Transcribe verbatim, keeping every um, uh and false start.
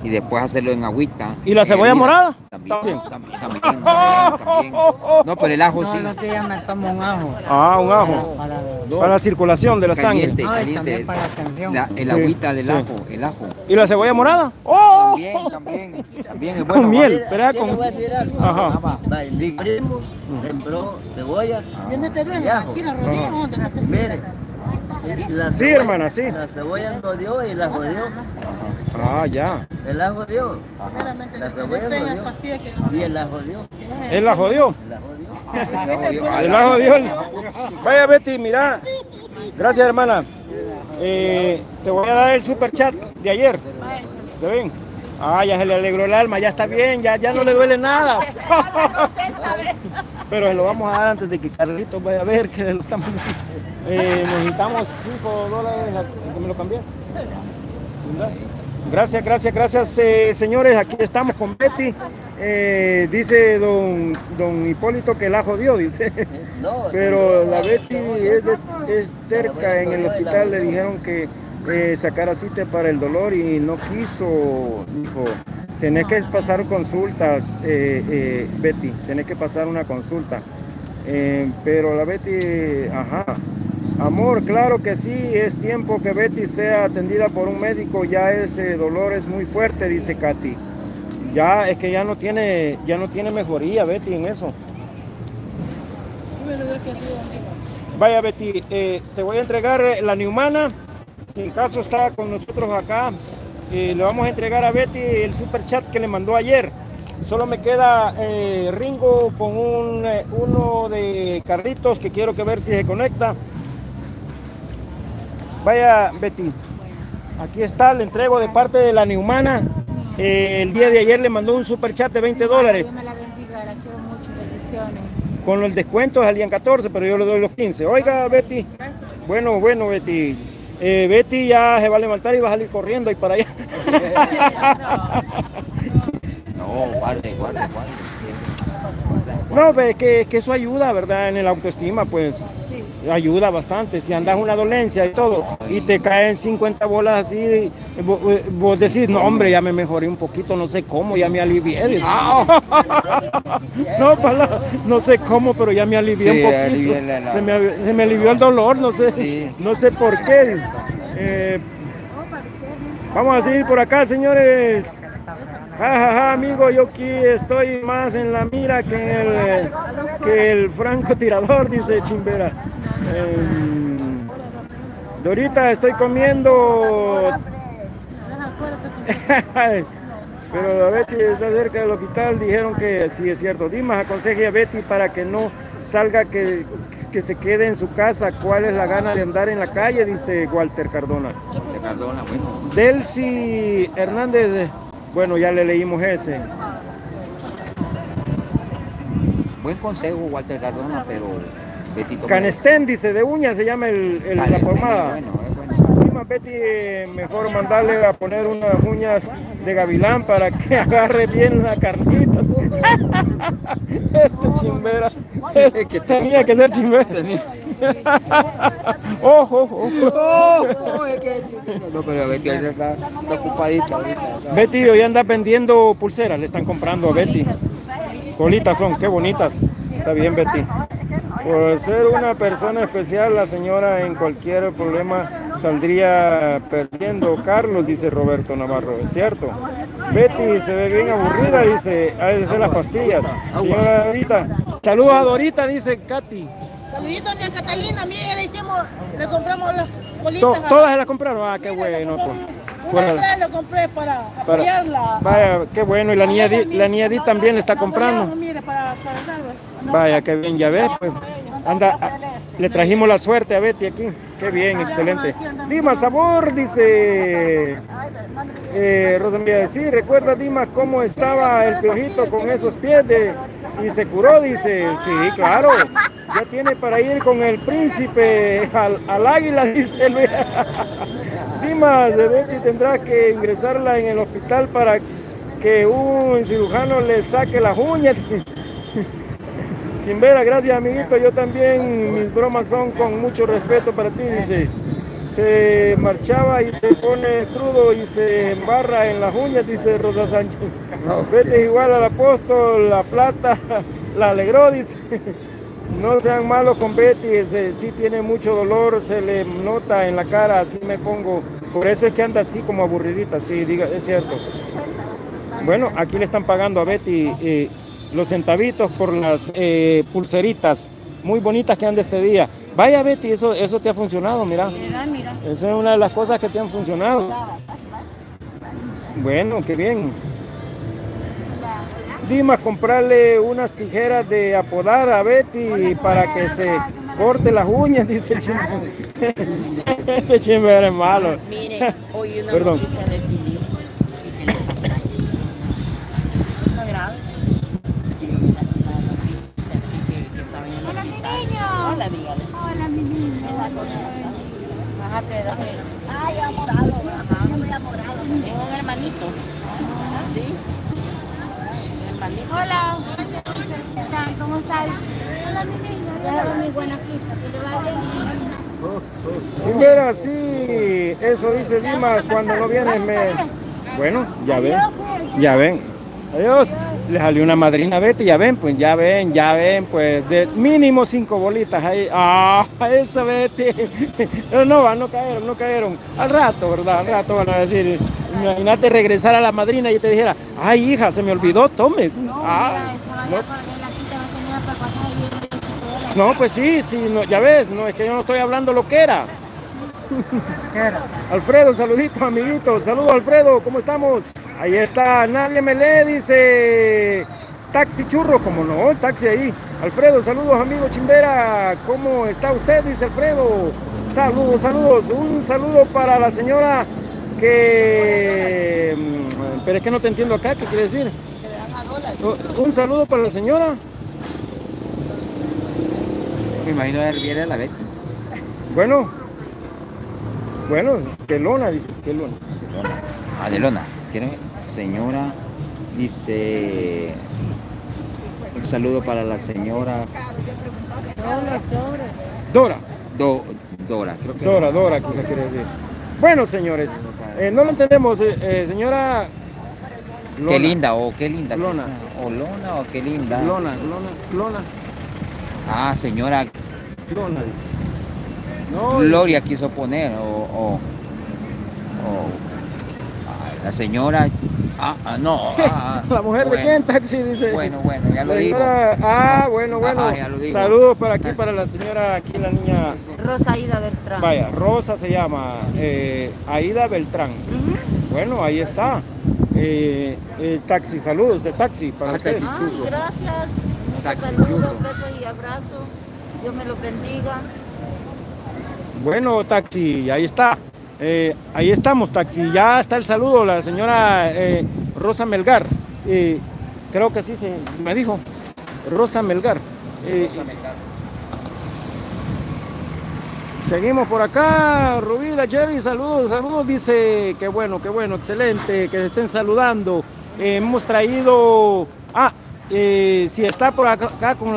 y después hacerlo en agüita. ¿Y la cebolla morada? También, también, también, también, también. No, pero el ajo sí. No, que ya me tomo un ajo. Ah, un ajo. Para, para, para la circulación de la caliente, sangre. Caliente, también para la atención. La, el Sí, agüita del sí. ajo, el ajo. ¿Y la cebolla morada? ¡Oh! También, también, también es bueno. Con miel, ¿va? ¿verdad? Con... Ajá. Va, mi primo sembró cebollas y ajo. Aquí la rodilla, ¿dónde la tengo? Mire, la Sí, cebolla- hermana, sí. La cebolla no dio y la jodió. Ah, ya. El ajo dio. La cebolla no dio. Y el ajo dio. Él la jodió. La jodió. Él la jodió. Vaya, Betty, mira. Gracias, hermana. Eh, te voy a dar el super chat de ayer. ¿Se ven? Ah, ya se le alegró el alma, ya está bien, ya, ya no le duele nada. Pero se lo vamos a dar antes de que Carlitos vaya a ver que lo estamos... Eh, necesitamos cinco dólares, que me lo cambié. Gracias, gracias, gracias, eh, señores. Aquí estamos con Betty. Eh, dice don, don Hipólito que la jodió, dice. Pero la Betty es, de, es terca. En el hospital le dijeron que eh, sacara cita para el dolor y no quiso. Dijo, tenés que pasar consultas, eh, eh, Betty. Tenés que pasar una consulta. Eh, pero la Betty, ajá. Amor, claro que sí, es tiempo que Betty sea atendida por un médico, ya ese dolor es muy fuerte, dice Katy. Ya, es que ya no tiene, ya no tiene mejoría, Betty, en eso. Vaya, Betty, eh, te voy a entregar la Neumana, en caso está con nosotros acá, eh, le vamos a entregar a Betty el super chat que le mandó ayer. Solo me queda eh, Ringo con un, eh, uno de Carlitos que quiero que ver si se conecta. Vaya, Betty, aquí está, le entrego de parte de la Neumana. Eh, el día de ayer le mandó un super chat de veinte dólares. Dios me la bendiga, la quiero mucho, bendiciones. Con los descuentos salían catorce, pero yo le doy los quince. Oiga, Betty. Bueno, bueno, Betty. Eh, Betty ya se va a levantar y va a salir corriendo y para allá. No, guarde, guarde, guarde. No, pero es que, es que eso ayuda, ¿verdad? En el autoestima, pues. Ayuda bastante, si andas una dolencia y todo, y te caen cincuenta bolas así, vos, vos decís, no hombre, ya me mejoré un poquito, no sé cómo, ya me alivié. No, pala, no sé cómo, pero ya me alivié Sí, un alivié poquito. la- la- Se, me, se me alivió el dolor, no sé, Sí. no sé por qué. Eh, vamos a seguir por acá, señores. Ja, ja, ja, amigo, yo aquí estoy más en la mira que el, que el francotirador, dice Chimbera. Eh, Dorita, estoy comiendo. Pero a Betty está cerca del hospital, dijeron que sí es cierto. Dimas, aconseje a Betty para que no salga, que, que se quede en su casa. ¿Cuál es la gana de andar en la calle? Dice Walter Cardona. De Cardona, bueno. Delcy Hernández, bueno, ya le leímos ese. Buen consejo, Walter Cardona, pero Betty toma Canestén, dice, de uñas se llama el, el- la Canestén, pomada. es bueno, es bueno. Sí, más Betty, eh, mejor mandarle a poner unas uñas de gavilán para que agarre bien la carnita. Este chimbera, este que tenía que ser chimbera. Ojo, ojo. No, pero Betty ahí está, está ocupadita ahorita. Betty hoy anda vendiendo pulseras, le están comprando a Betty. Colitas son, qué bonitas. Está bien, Betty. Por ser una persona especial, la señora en cualquier problema saldría perdiendo. Carlos, dice Roberto Navarro, es cierto. Betty se ve bien aburrida, dice, ha de ser las pastillas. Señora Dorita, saludos a Dorita, dice Katy. Saluditos a Catalina, mire, le hicimos, le compramos las To- bolitas. a- ¿Todas se las compraron? Ah, qué Mire, le bueno. compramos pues. Una Bueno, tres le compré para para- apoyarla. Vaya, qué bueno. Y la niña, Di- la niña Di también le está comprando. Mire, para, para darle. Vaya, qué bien, ya ves, pues. Anda, a- le trajimos la suerte a Betty aquí. Qué bien, excelente. Dima, sabor, dice eh, Rosa María. Sí, recuerda, Dima, cómo estaba el piojito con esos pies de, y se curó, dice. Sí, claro. Ya tiene para ir con el príncipe al, al águila, dice Luis. Dimas, de Betty tendrá que ingresarla en el hospital para que un cirujano le saque las uñas. Chimbera, gracias amiguito, yo también, mis bromas son con mucho respeto para ti, dice. se marchaba y se pone crudo y se embarra en las uñas, dice Rosa Sánchez. Betty es igual al apóstol, la plata la alegró, dice. No sean malos con Betty, se, sí tiene mucho dolor, se le nota en la cara, así me pongo. Por eso es que anda así como aburridita, sí, diga, es cierto. Bueno, aquí le están pagando a Betty eh, los centavitos por las eh, pulseritas muy bonitas que anda este día. Vaya Betty, eso, eso te ha funcionado, mira. Mira, mira. Eso es una de las cosas que te han funcionado. Bueno, qué bien. Dimas, comprarle unas tijeras de apodar a Betty para que se corte las uñas, dice el chimbe. Este chimbe es malo. Mire, hoy una Perdón. noticia de Tilly. Está grave. Hola, mi niño. Hola, dígale. Hola, mi niño. Bájate de la pena. Ay, amorado. Ajá. Yo me he enamorado. Tengo un hermanito. ¿Sí? Un hermanito. Hola. ¿Qué tal? ¿Cómo estás? Hola, mi niño. Déjame mi buena pista. Que le va bien. Mira, sí, eso dice Dimas, cuando no viene me... Bueno, ya ven, ya ven. Adiós. Le salió una madrina a Betty, ya ven, pues ya ven, ya ven, pues de mínimo cinco bolitas ahí. Ah, esa Betty. Pero no van, no cayeron, no cayeron. Al rato, ¿verdad? Al rato van a decir, imagínate regresar a la madrina y te dijera, ay hija, se me olvidó, tome. Ah, no. No, pues sí, sí, no, ya ves, no es que yo no estoy hablando lo que era. Alfredo, saludito, amiguito. Saludos, Alfredo, ¿cómo estamos? Ahí está, nadie me lee, dice Taxi Churro, como no, el taxi ahí. Alfredo, saludos, amigo Chimbera, ¿cómo está usted? Dice Alfredo. Saludos, saludos. Un saludo para la señora que... Pero es que no te entiendo acá, ¿qué quiere decir? Un saludo para la señora. Me imagino que viene la Betty. Bueno, bueno, de lona, dice, de lona. Ah, de lona. ¿Quieren? Señora, dice... Un saludo para la señora... Dora. Do, Dora, creo que... Dora, Dora, quizá quiere decir. Bueno, señores, eh, no lo entendemos, eh, eh, señora... Qué Lona. linda, o qué linda. Lona. quizá. O lona, o qué linda. Lona, lona, lona, Ah, señora lona. No, Gloria quiso poner, o... o, o ay, la señora... Ah, ah, no. Ah, la mujer bueno, de quién, taxi, dice. Bueno, bueno, ya lo La digo. señora- Ah, bueno, bueno. Ajá, ya lo digo. Saludos para aquí, para la señora, aquí la niña. Rosa Ida Beltrán. Vaya, Rosa se llama, eh, Aida Beltrán. Bueno, ahí está. Eh, eh, taxi, saludos de taxi para Ah, usted. taxi. Ay, gracias. Taxi Saludos, churro. besos y abrazos. Dios me los bendiga. Bueno, taxi, ahí está. Eh, ahí estamos, taxi. Ya está el saludo, la señora eh, Rosa Melgar. Eh, creo que sí se me dijo. Rosa Melgar. Eh, Seguimos por acá, Rubí, Jerry, saludos, saludos, dice, qué bueno, qué bueno, excelente, que se estén saludando. Eh, hemos traído, ah, eh, si está por acá, acá con